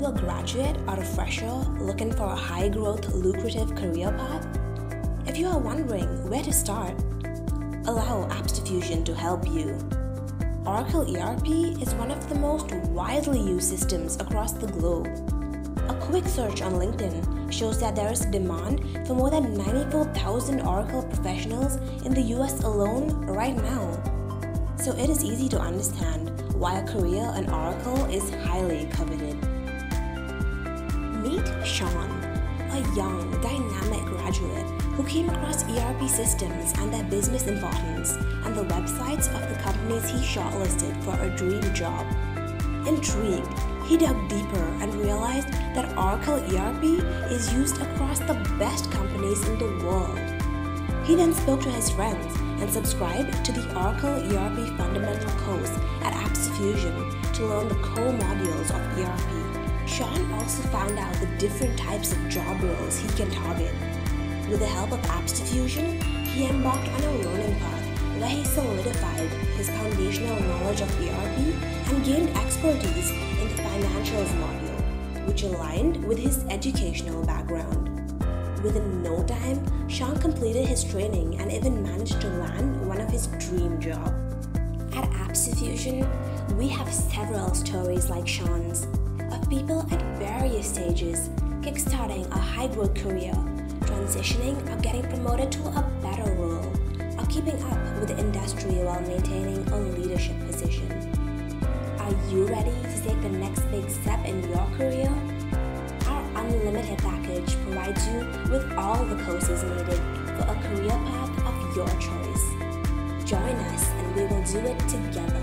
you a graduate or a fresher looking for a high-growth, lucrative career path? If you are wondering where to start, allow Apps2Fusion to help you. Oracle ERP is one of the most widely used systems across the globe. A quick search on LinkedIn shows that there is demand for more than 94,000 Oracle professionals in the US alone right now. So it is easy to understand why a career in Oracle is highly coveted. Meet Sean, a young, dynamic graduate who came across ERP systems and their business importance and the websites of the companies he shortlisted for a dream job. Intrigued, he dug deeper and realized that Oracle ERP is used across the best companies in the world. He then spoke to his friends and subscribed to the Oracle ERP Fundamental course at Apps2Fusion to learn the core modules of ERP. Sean also found out the different types of job roles he can target. With the help of Apps2Fusion, he embarked on a learning path where he solidified his foundational knowledge of ERP and gained expertise in the financials module, which aligned with his educational background. Within no time, Sean completed his training and even managed to land one of his dream jobs. At Apps2Fusion, we have several stories like Sean's, of people at various stages, kickstarting a high-growth career, transitioning or getting promoted to a better role, or keeping up with the industry while maintaining a leadership position. Are you ready to take the next big step in your career? Our unlimited package provides you with all the courses needed for a career path of your choice. Join us and we will do it together.